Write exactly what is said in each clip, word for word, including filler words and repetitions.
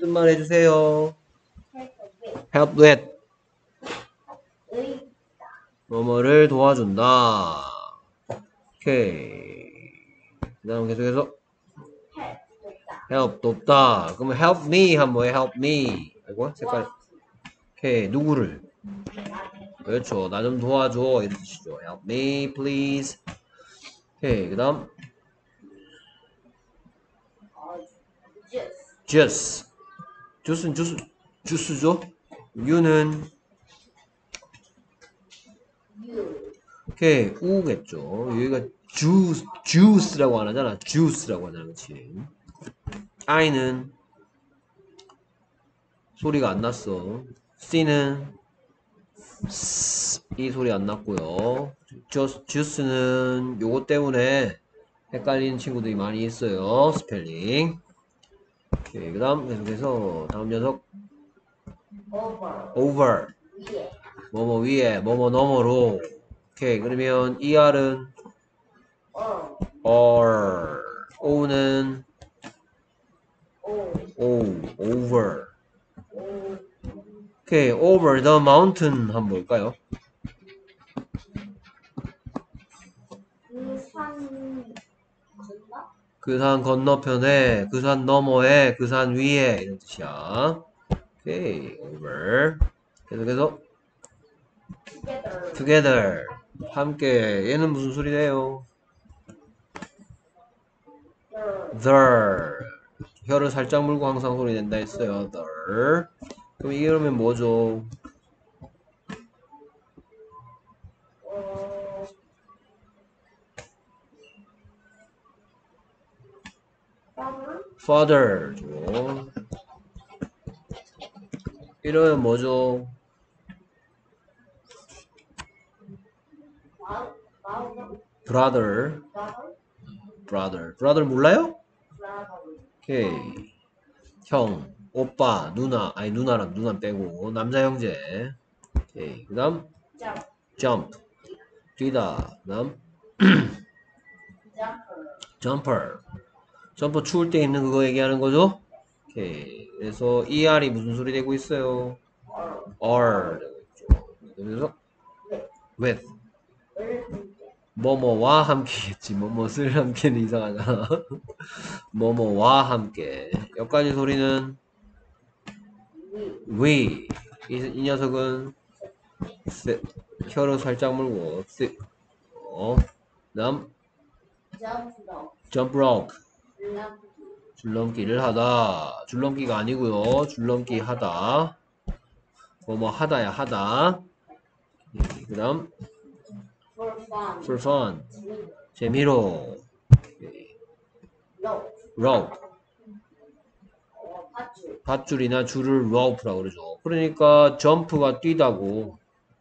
뜻만 해주세요. help with 뭐뭐를 도와준다. 오케이. 그 다음 계속해서 help 돕다. 그러면 help me 하면 뭐해? help me. 아이고 색깔. 오케이. 누구를? 그렇죠. 나 좀 도와줘. 이런 뜻이죠. help me please. 오케이. 그 다음 juice. 주스는 주스, 주스죠? you는 오케이. 우겠죠. 여기가 juice, juice라고 안 하잖아. juice라고 하잖아. 그치? I는 소리가 안 났어. C는 이 소리 안 났고요. juice는 요거 때문에 헷갈리는 친구들이 많이 있어요. 스펠링. 오케이. 그 다음 계속해서 다음 녀석 over 뭐뭐 위에 뭐뭐 너머로. 오케이. 그러면 er은 or o는 o over. 오케이. over the mountain 한번 볼까요? 그 산 건너편에, 그 산 너머에, 그 산 위에 이런 뜻이야. 오케이. over. 계속해서 together 함께. 얘는 무슨 소리래요? the 혀를 살짝 물고 항상 소리 낸다 했어요. the. 그럼 이게 그러면 뭐죠? father죠. 이러면 뭐죠? brother. brother. brother 몰라요? 오케이. 형, 오빠, 누나. 아니 누나랑 누나 빼고 남자 형제. 오케이. 그 다음 jump 뛰다. 그 다음 jumper. 점퍼 추울 때 입는 그거 얘기하는 거죠? 오케이. 그래서 er이 무슨 소리 되고 있어요? are 되고 있죠. 그래서 with 뭐뭐와 함께겠지. 뭐뭐를 함께는 이상하잖아. 뭐뭐와 함께. 여기까지 소리는 we. 이, 이 녀석은 sit. 혀로 살짝 물고 sit. 어. 다음 jump rope. 줄넘기를 하다. 줄넘기가 아니고요. 줄넘기 하다. 뭐뭐 하다야 하다. 그 다음 for fun. 재미로. rope. 밧줄이나 줄을 rope라고 그러죠. 그러니까 점프가 뛰다고.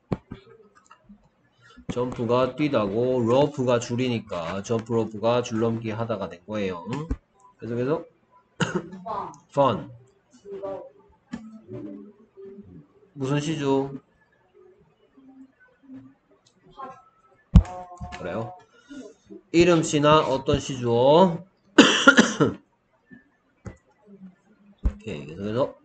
점프가 뛰다고 rope가 줄이니까 점프 rope가 줄넘기 하다가 된 거예요. 계속해서 fun. 무슨 시죠? 그래요? 이름시나 어떤 시죠? 오케이. 계속해서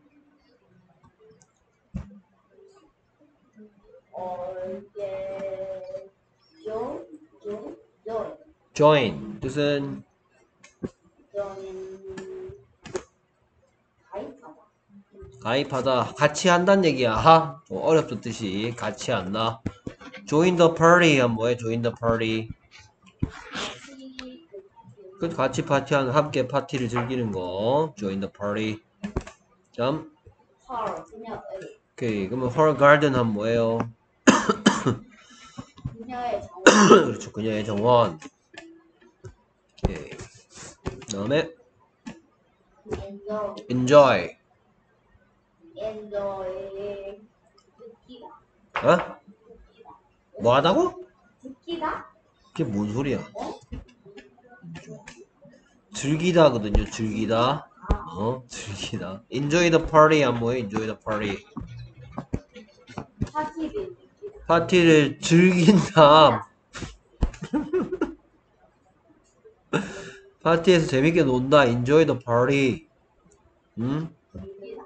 join 뜻은 가입하다. 같이 한다는 얘기야. 하? 좀 어렵던 뜻이 같이 한다. join the party 하면 뭐해? join the party. 그 같이 파티하는 함께 파티를 즐기는 거. join the party. 점. 오케이. 그러면 her garden 하면 뭐예요? 그렇죠. 그녀의 정원. 오케이. 그 다음에 enjoy. 어? 뭐 하다고? 그게 뭔 소리야? 즐기다거든요. 즐기다. 어? 즐기다. enjoy the party 하면 뭐예요? enjoy the party. 파티를 즐긴다. 파티에서 재밌게 논다. enjoy the party. 응?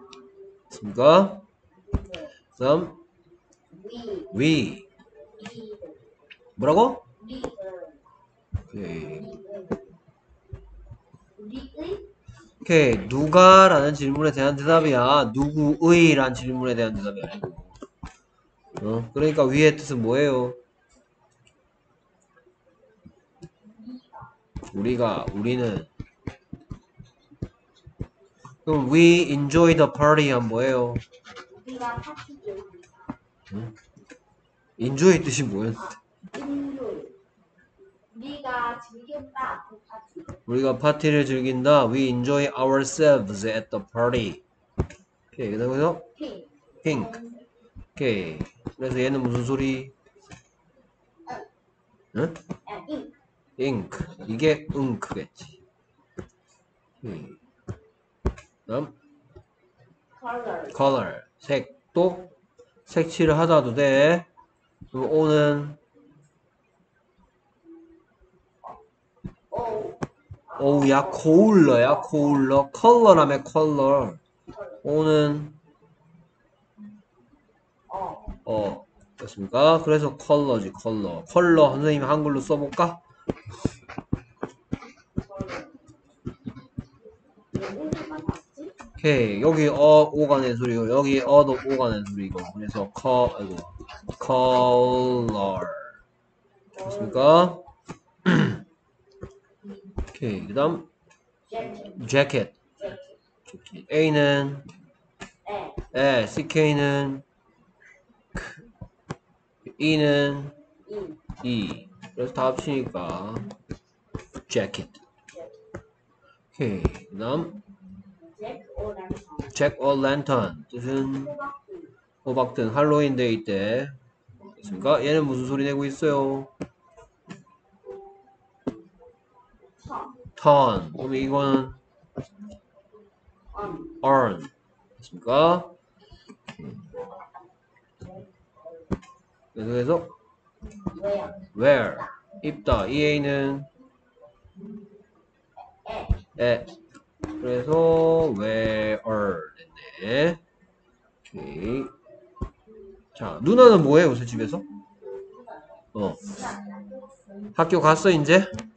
됐습니까? 다음 위, we 리, 뭐라고? 리, 오케이. 리의, 오케이. 누가라는 질문에 대한 대답이야. 누구의 라는 질문에 대한 대답이 아니고. 어? 그러니까 위의 뜻은 뭐예요? 우리가, 우리는. 그럼 we enjoy the party 한 뭐예요? 우리가 파티 즐긴다. 응? enjoy 뜻이 뭐였는데? 인물, 우리가 즐긴다. 그 파티. 우리가 파티를 즐긴다. We enjoy ourselves at the party. 오케이. 그 다음에서 핑, pink. 오케이. 그래서 얘는 무슨 소리? 응? 아, 잉, ink. 이게 응크겠지. 오케이. 다음 컬러, color. 색. 또 색칠을 하다도 돼. 그럼 O는 오, 오야 코울러야 코울러. 컬러라며 컬러. O는 어, 어 됐습니까? 그래서 컬러지 컬러. 컬러 선생님 한글로 써볼까? 누구가 봤지? 오케이. 여기 어 오가 낸 소리고 여기 어도 오가 낸 소리고. 그래서 커 아이고 컬러 됐습니까? 오케이. 그다음 재킷, 재킷. 재킷, A는 에, 에, ck는 E는 인, E. 그래서 다 합치니까 jacket. 오케이. 그다음 잭 오란성, Jack o' lantern 뜻은 호박들, 호박등 할로윈 데이 때 됐습니까? 얘는 무슨 소리 내고 있어요? 천, turn. 그럼 이거는 언, earn. 됐습니까? 그래서 웨어, wear. 입다. 이 A는 에, 에. 그래서 wear 됐네. 오케이. 자, 누나는 뭐해 요새 집에서? 어. 학교 갔어 이제?